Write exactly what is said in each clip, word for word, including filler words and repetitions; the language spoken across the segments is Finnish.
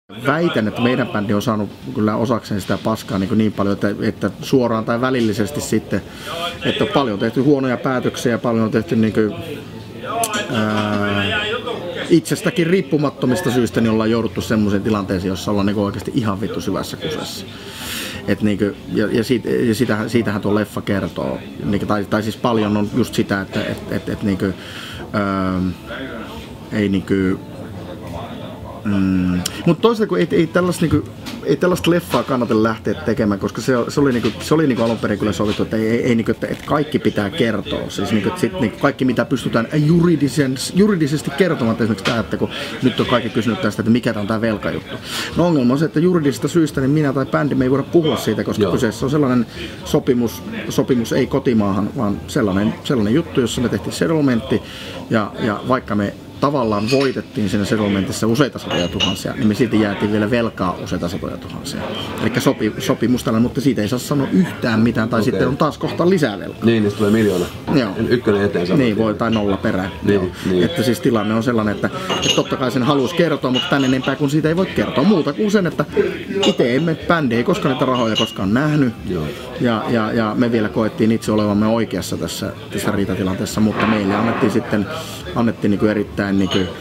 Väitän, että meidän bändi on saanut kyllä osakseen sitä paskaa niin, niin paljon, että, että suoraan tai välillisesti sitten, että paljon on tehty huonoja päätöksiä ja paljon on tehty niin kuin, ää, itsestäkin riippumattomista syistä, niin ollaan jouduttu semmoiseen tilanteeseen, jossa ollaan niin oikeasti ihan vittu syvässä kusessa. Et niin kuin, ja ja, siitä, ja siitähän, siitähän tuo leffa kertoo, niin, tai, tai siis paljon on just sitä, että et, et, et, niin kuin, ää, ei niin kuin, Mm. Mutta toisaalta kun ei, ei, tällaista, niinku, ei tällaista leffaa kannata lähteä tekemään, koska se, se oli, niinku, se oli niinku alun perin kyllä sovittu, että, ei, ei, niinku, että, että kaikki pitää kertoa. Siis, niinku, että sit, niinku, kaikki mitä pystytään juridisen, juridisesti kertomaan, että esimerkiksi tämä, että kun nyt on kaikki kysynyt tästä, että mikä tämä on tämä velkajuttu. No ongelma on se, että juridisista syistä niin minä tai bändi me ei voida puhua siitä, koska Joo. kyseessä on sellainen sopimus, sopimus ei kotimaahan, vaan sellainen, sellainen juttu, jossa me tehtiin settlementti ja, ja vaikka me tavallaan voitettiin siinä settlementissa useita satoja tuhansia, niin me silti jäätiin vielä velkaa useita satoja tuhansia. Eli sopi, sopimus tällainen, mutta siitä ei saa sanoa yhtään mitään, tai okay. sitten on taas kohta lisää velkaa. Niin, niin tulee miljoona. Joo. Ykkönen eteen sanottiin. Niin, voi, tai nolla perään. Niin, niin. Että siis tilanne on sellainen, että, että totta kai sen haluaisi kertoa, mutta tänne enempää kun siitä ei voi kertoa. Muuta kuin sen, että itse emme, bändi ei koskaan niitä rahoja koskaan nähnyt. Joo. Ja, ja, ja me vielä koettiin itse olevamme oikeassa tässä, tässä riitatilanteessa, mutta meille annettiin sitten annettiin niin kuin erittäin niin kuin,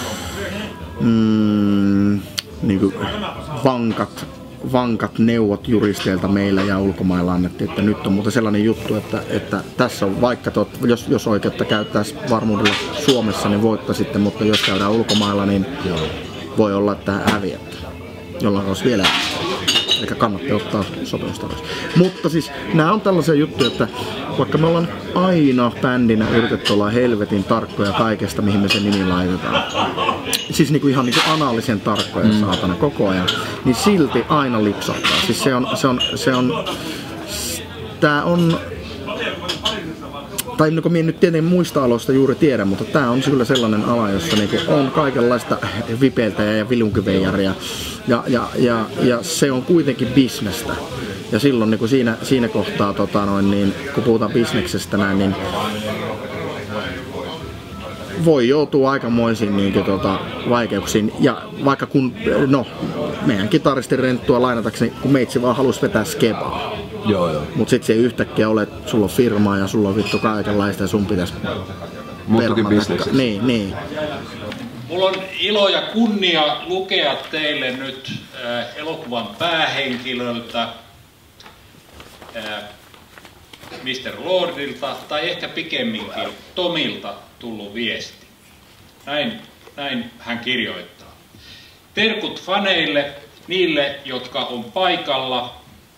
mm, niin kuin vankat, vankat neuvot juristeilta meillä ja ulkomailla annettiin, että nyt on muuten sellainen juttu, että, että tässä on vaikka tot, jos, jos oikeutta käyttäisiin varmuudella Suomessa, niin voittaisitte, mutta jos käydään ulkomailla, niin voi olla, että häviätte, jolloin olisi vielä. Eli kannattaa ottaa sopimusta. Mutta siis nämä on tällaisia juttuja, että vaikka me ollaan aina bändinä yritetty olla helvetin tarkkoja kaikesta, mihin me sen nimi laitetaan. Siis niinku ihan niinku anaalisen tarkkoja mm. saatana koko ajan. Niin silti aina lipsahtaa. Siis se on, se on, se on, tää on, tai kun minä nyt tietenkin muista aloista juuri tiedän, mutta tämä on kyllä sellainen ala, jossa niinku on kaikenlaista vipeltäjää ja vilunkyveijaria. Ja, ja, ja, ja se on kuitenkin bisnestä. Ja silloin niin siinä, siinä kohtaa, tota noin, niin, kun puhutaan bisneksestä näin, niin voi joutua aikamoisiin niin, tota, vaikeuksiin. Ja vaikka kun, no, meidän kitaristin renttua lainatakseni, kun meitsi vaan halusi vetää skebaa. Joo, joo. Mut sit se ei yhtäkkiä ole, että sulla on firmaa ja sulla on vittu kaikenlaista ja sun pitäisi muuttukin bisneksestä. Niin, niin. Mulla on ilo ja kunnia lukea teille nyt äh, elokuvan päähenkilöltä, äh, mister Lordilta, tai ehkä pikemminkin Tomilta tullut viesti. Näin, näin hän kirjoittaa. Terkut faneille, niille, jotka on paikalla,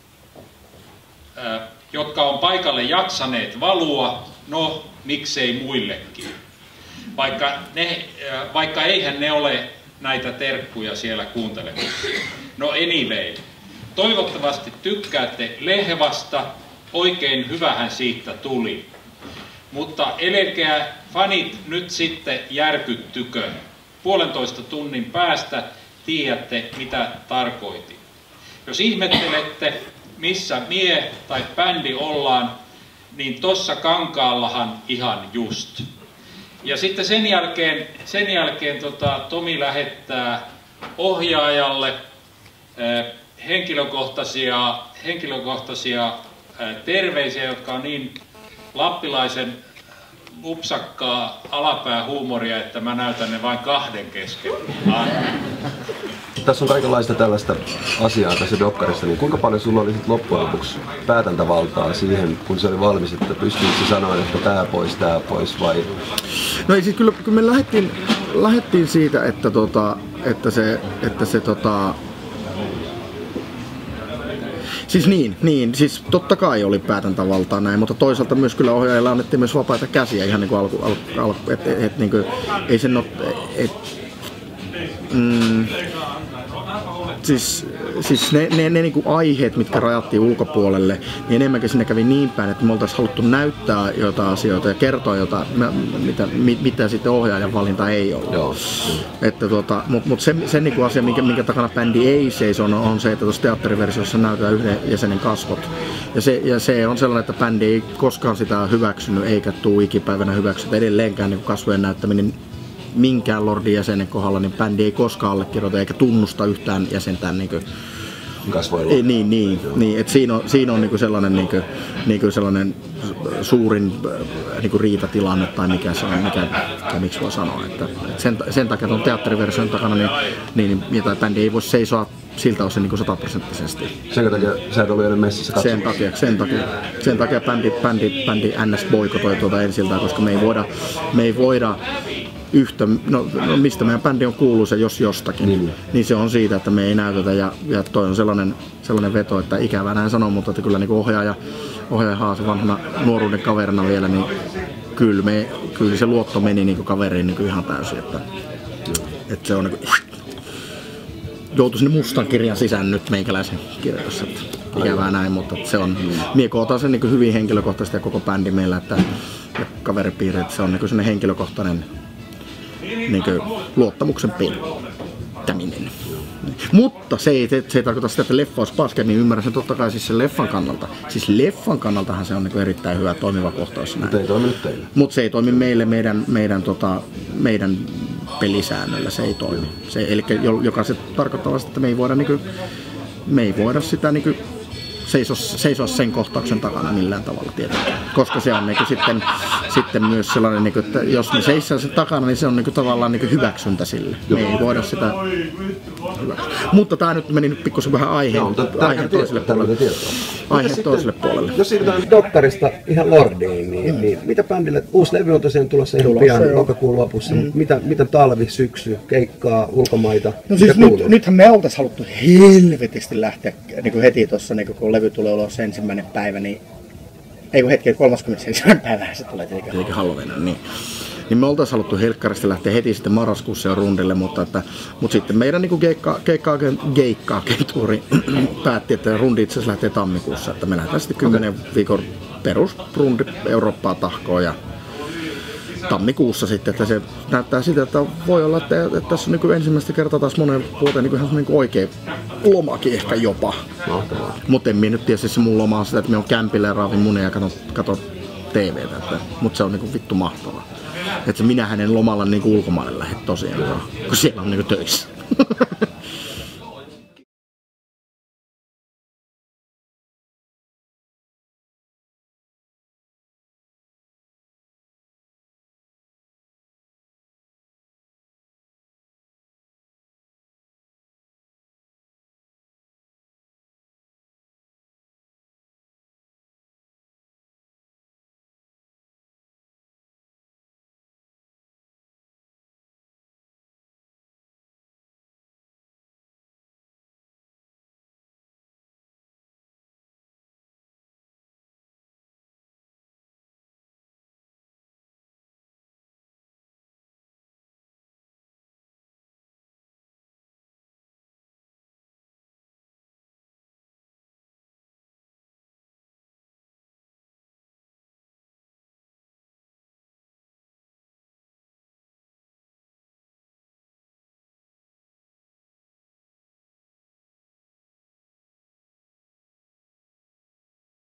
äh, jotka on paikalle jaksaneet valua, no miksei muillekin. Vaikka, ne, vaikka eihän ne ole näitä terkkuja siellä kuuntelemassa. No anyway, toivottavasti tykkäätte Lehvasta, oikein hyvähän siitä tuli. Mutta älkää fanit nyt sitten järkyttykö. Puolentoista tunnin päästä tiedätte mitä tarkoitin. Jos ihmettelette missä mie tai bändi ollaan, niin tossa kankaallahan ihan just. Ja sitten sen jälkeen, sen jälkeen tota, Tomi lähettää ohjaajalle äh, henkilökohtaisia, henkilökohtaisia äh, terveisiä, jotka on niin lappilaisen upsakkaa alapäähuumoria, että mä näytän ne vain kahden kesken. Tässä on kaikenlaista tällaista asiaa tässä dokkarissa, niin kuinka paljon sulla oli loppujen lopuksi päätäntävaltaa siihen, kun se oli valmis, että pystyykö sanoa, että tää pois, tää pois vai? No ei siis kyllä, kyllä me lähdettiin, lähdettiin siitä, että, tota, että se, että se tota, siis niin, niin, siis totta kai oli päätäntävaltaa näin, mutta toisaalta myös kyllä ohjaajille annettiin myös vapaita käsiä ihan niin kuin alku, alku, alku että et, et, niin kuin, ei sen ole, et, mm, siis, siis ne, ne, ne niin kuin aiheet, mitkä rajattiin ulkopuolelle, niin enemmänkin siinä kävi niin päin, että me oltaisiin haluttu näyttää jotain asioita ja kertoa jotain, mitä, mitä sitten ohjaajan valinta ei ole. Joo. Että tuota, mutta mut se, se niin kuin asia, minkä, minkä takana bändi ei seiso, on, on se, että tuossa teatteriversiossa näytetään yhden jäsenen kasvot. Ja se, ja se on sellainen, että bändi ei koskaan sitä hyväksynyt, eikä tule ikipäivänä hyväksytä edelleenkään niin kasvojen näyttäminen minkään Lordin jäsenen kohdalla, niin bändi ei koskaan allekirjoita eikä tunnusta yhtään jäsentään niin kuin, kasvoilla. Ei, niin, niin, niin että siinä on, siinä on niinku sellainen, niinku, niinku sellainen suurin niinku riitatilanne tai mikä se on, mikä, tai miksi voi sanoa. Että, että sen, sen takia tuon teatteriversion takana niin, niin, niin bändi ei voi seisoa siltä osin niin sataprosenttisesti. Sen takia sä et ollut edes messissä katsomassa? Sen takia, sen takia, sen takia bändi, bändi, bändi N S boikotoi tuota ensiltä, koska me ei voida, me ei voida yhtä, no, no mistä meidän bändi on kuuluisa jos jostakin, niin, niin se on siitä, että me ei näytetä ja, ja toi on sellainen, sellainen veto, että ikävää näin sanoa, mutta että kyllä niin ohjaaja, ohjaaja Haase vanhana nuoruuden kaverina vielä, niin kyllä, me, kyllä se luotto meni niin kaveriin niin ihan täysin, että, että se on niin kuin, joutui sinne mustan kirjan sisään nyt meikäläisen kirjoitussa, että ikävää näin, mutta se on, mie kootaan sen niin hyvin henkilökohtaisesti ja koko bändi meillä, että ja kaveripiiri, että se on niin sellainen henkilökohtainen niin luottamuksen pettäminen. Mutta se ei, se ei tarkoita sitä, että leffa olisi paske, niin ymmärrän sen totta kai siis sen leffan kannalta. Siis leffan kannaltahan se on niin erittäin hyvä toimiva kohtaus. Mutta ei toimi teille. Mutta se ei toimi meille meidän, meidän, tota, meidän pelisäännöllä, se ei toimi. Se, eli joka se tarkoittaa vasta, että me ei voida, niin kuin, me ei voida sitä niin kuin, Seisoa, seisoa sen kohtauksen takana millään tavalla tietenkin. Koska se on niin kuin, sitten, sitten myös sellainen, niin kuin, että jos me seisoo sen takana, niin se on niin kuin, tavallaan niin kuin hyväksyntä sille. Me ei voida sitä hyväksyä. Mutta tämä nyt meni nyt pikkusen vähän aiheen, no, aiheen toiselle puolelle. Aiheen toiselle puolelle. Jos siirrytään Dokkarista ihan Lordiin, niin, mm. niin mitä bändille, uusi levy on tosiaan tulossa ihan pian lokakuun lopussa, mm. mitä, mitä talvi, syksy, keikkaa, ulkomaita? No siis nyt, nythän me oltaisiin haluttu helvetisti lähteä niin kuin heti tuossa, niin kun levy tulee ulos ensimmäinen päivä, niin ei kun hetki, kolmaskymmenesensimmäinen päivä se tulee tietenkin. Tietenkin Halloween, niin. Niin me oltaisiin haluttu helkkarista lähteä heti sitten marraskuussa jo rundille, mutta, että, mutta sitten meidän niin keikka, keikka, keikka-agentuuri päätti, että rundi itse asiassa lähtee tammikuussa, että me lähdetään sitten kymmenen viikon perusrundi Eurooppaa tahkoon ja tammikuussa sitten, että se näyttää siltä, että voi olla, että, että tässä on niin ensimmäistä kertaa taas monen vuoteen niin ihan niin oikea lomakin ehkä jopa. Mutta en minä nyt tiedä, siis se mun loma on sitä, että minä on kämpillä ja raavin munia ja katon, katon T V:tä, mutta se on niin vittu mahtavaa. Että minä hänen lomalla niin ulkomaille lähdet tosiaan, kun siellä on niin töissä.